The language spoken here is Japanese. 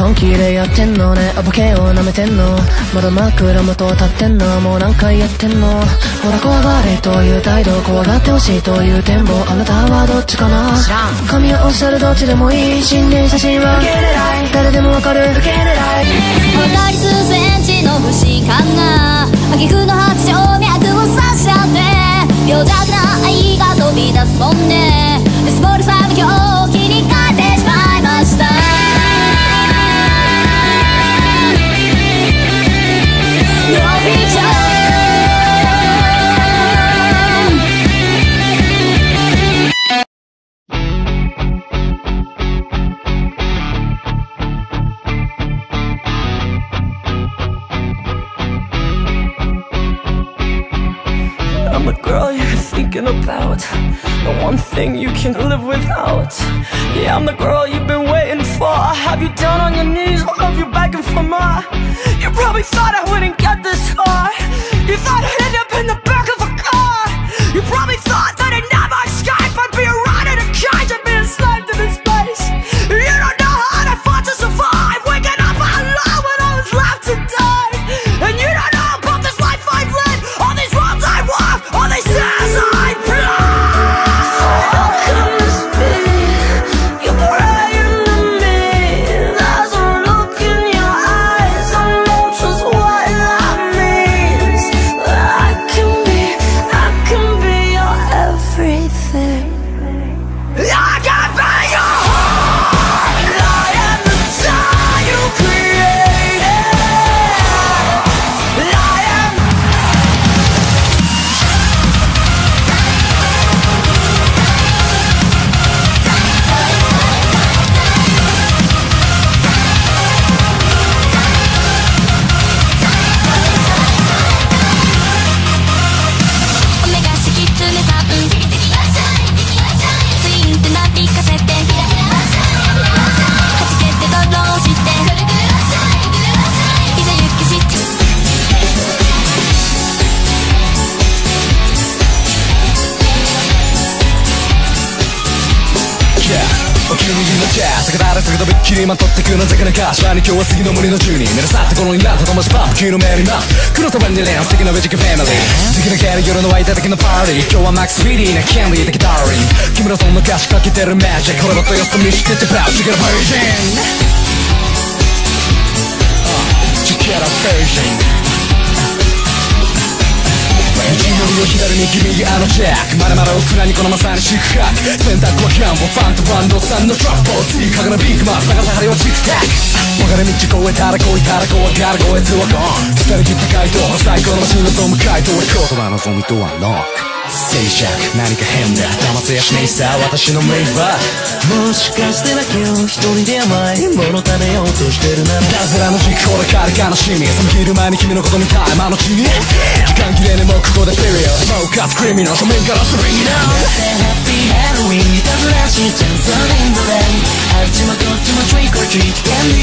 本気でやってんのね、ボケを舐めてんの、まだ枕元立ってんの、もう何回やってんの。ほら怖がれという態度、怖がってほしいという展望、あなたはどっちかな。髪をおっしゃるどっちでもいい、心霊写真は受け入れない、誰でもわかる受け入れない。 渡り数センチの不信感が挙句の八丁脈を刺しちゃって、病弱な愛が飛び出すもんね。デスボールさん狂気に変えてしまいました。ノーフィクション I'm the girl you're thinking about, the one thing you can't live without. Yeah, I'm the girl you've been waiting for. I have you down on your knees, I have you begging for more. You probably thought I wouldn't get this far. You thought I'd end up in the back of a car. You probably thought that I'd never escape. I'd be around in a cage and be enslaved in space. You don't know how I fought to survive, waking up alone when I was left to die. And you don't know about this life I've led, all these roads I walk, all these stairs I climb. So how can this be? You're praying to me. There's a look in your eyes, I know just what that means. I can be your everything. I can be your heart. I am the time you created. I am. Omega 式キツネさんツインってなびかせてはじけてドローしていざ行きしちお気に入りのジャズ逆られすぐとびっきりまとってくの邪気な柏に今日は杉の森の住人目指さってこのイランと友達パンプキーのメリーマン黒沢にレン素敵なベジックファミリー好きなキャリ夜の湧いた時のパーティー今日はマックスフィリーなキャンディー的ダーリン木村さんの歌詞かけてるマジックこれだとよそ見しててプラウチキャラバージンチキャラバージン右を左に君あのジャックまだまだオクラにこのまさに四苦八選択はキャンボファンとバンドさんのトラップを次かがなビッグマン探す針はチクタク分かれ道越えたら越えたら怖がる越えつはゴン伝え切った回答最高のマシンのゾンビ回答は言葉のゾンビとはロック静寂何か変だ騙せやしねえさ私のメイバーもしかしてだけを一人で甘いもの食べようとしてるならダズラの実行で変わる悲しみその昼前に君のこと見たい今のうちに時間切れにもうここでピリオドもうカツクリミナル正面からスリングダウンハッピーハロウィンいたずらしちゃうそれんぞであっちもこっちもトリックオアトリートキャンデ